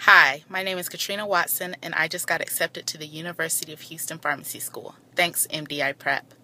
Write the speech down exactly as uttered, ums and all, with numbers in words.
Hi, my name is Katrina Watson, and I just got accepted to the University of Houston Pharmacy School. Thanks, M D I Prep.